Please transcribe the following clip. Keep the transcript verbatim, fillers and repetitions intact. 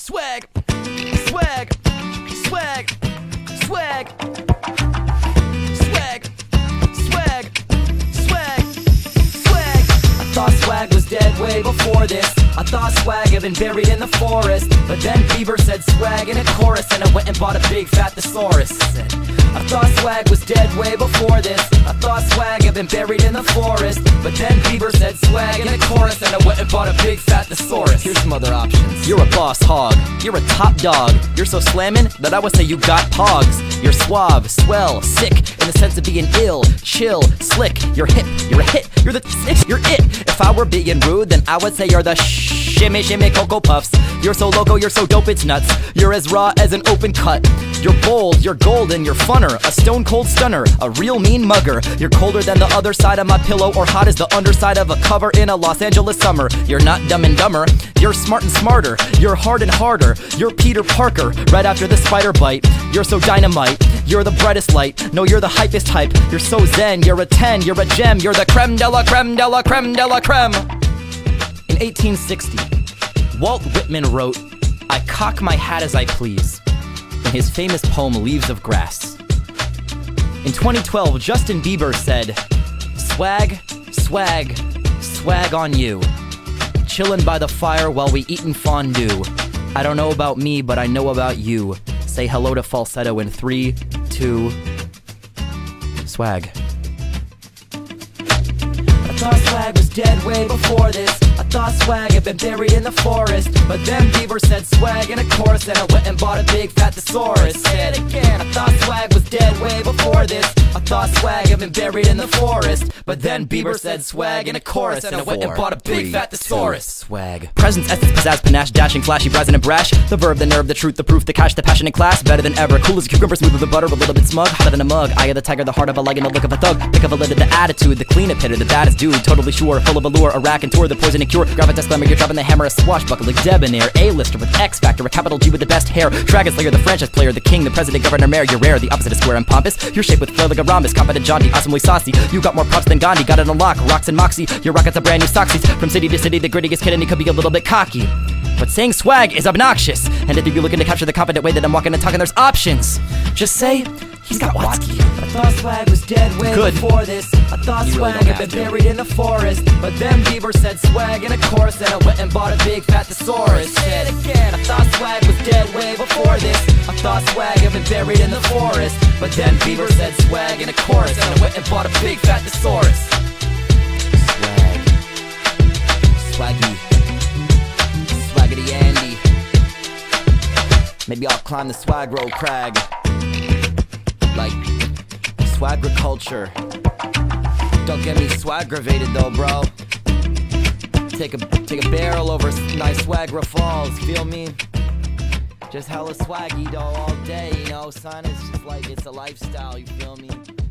swag, swag, swag, swag, swag, swag, swag, swag. I thought swag was dead way before this. I thought swag had been buried in the forest, but then Bieber said swag in a chorus, and I went and bought a big fat thesaurus. I thought swag was dead way before this. I thought swag had been buried in the forest, but then Bieber said swag in a chorus, and I went and bought a big fat thesaurus. Here's some other options. You're a boss hog, you're a top dog, you're so slammin' that I would say you got pogs. You're suave, swell, sick, in the sense of being ill, chill, slick. You're hip, you're a hit, you're the six, you're it. If I were being rude, then I would say you're the shimmy shimmy Cocoa Puffs. You're so loco, you're so dope, it's nuts. You're as raw as an open cut. You're bold, you're golden, you're funner, a stone cold stunner, a real mean mugger. You're colder than the other side of my pillow, or hot as the underside of a cover in a Los Angeles summer. You're not dumb and dumber, you're smart and smarter. You're hard and harder, you're Peter Parker, right after the spider bite. You're so dynamite, you're the brightest light. No, you're the hypest hype, you're so zen. You're a ten, you're a gem, you're the creme de la creme de la creme de la creme. In eighteen sixty, Walt Whitman wrote, "I cock my hat as I please," in his famous poem Leaves of Grass. In twenty twelve, Justin Bieber said, "Swag, swag, swag on you. Chillin' by the fire while we eatin' fondue. I don't know about me, but I know about you. Say hello to falsetto in three, two, swag." I thought swag was dead way before this. I thought swag had been buried in the forest, but then Bieber said swag in a chorus, and I went and bought a big fat thesaurus. Say it again. I thought swag was dead way before this. I thought swag had been buried in the forest, but then Bieber said swag in a chorus, and I went and bought a big fat thesaurus. Swag. Presence, essence, pizzazz, panache, dashing, flashy, brazen, and brash. The verb, the nerve, the truth, the proof, the cash, the passion, and class. Better than ever. Cool as a cucumber, smooth as a butter, a little bit smug, hotter than a mug. Eye of the tiger, the heart of a lion, the look of a thug. Pick of a lid of the attitude, the clean hitter, the baddest dude. Totally sure, full of allure, a rack and tour, the poison and cure. Gravitas, glamour, you're dropping the hammer, a swashbuckler, debonair. A-lister with X-Factor, a capital G with the best hair. Dragon Slayer, the franchise player, the king, the president, governor, mayor. You're rare, the opposite of square and pompous. You're shaped with flair like a rhombus, competent, jaunty, awesomely saucy. You got more props than Gandhi, got it on lock. Rocks and moxie, your rockets a brand new soxies. From city to city, the grittiest kid, and he could be a little bit cocky. But saying swag is obnoxious, and if you're looking to capture the confident way that I'm walking and talking, there's options. Just say, he's got Watsky. I thought swag was dead way Good. before this. I thought you swag really had been to. buried in the forest, but then Bieber said swag in a chorus, and I went and bought a big fat thesaurus. Say it again. I thought swag was dead way before this. I thought swag had been buried in the forest, but then Bieber said swag in a chorus, and I went and bought a big fat thesaurus. Swag. Swaggy. Swaggity Andy. Maybe I'll climb the swag road crag. Like swagriculture. Don't get me swaggravated though, bro. Take a take a barrel over Niagara Falls, feel me? Just hella swaggy though all day, you know, son. It's just like it's a lifestyle, you feel me?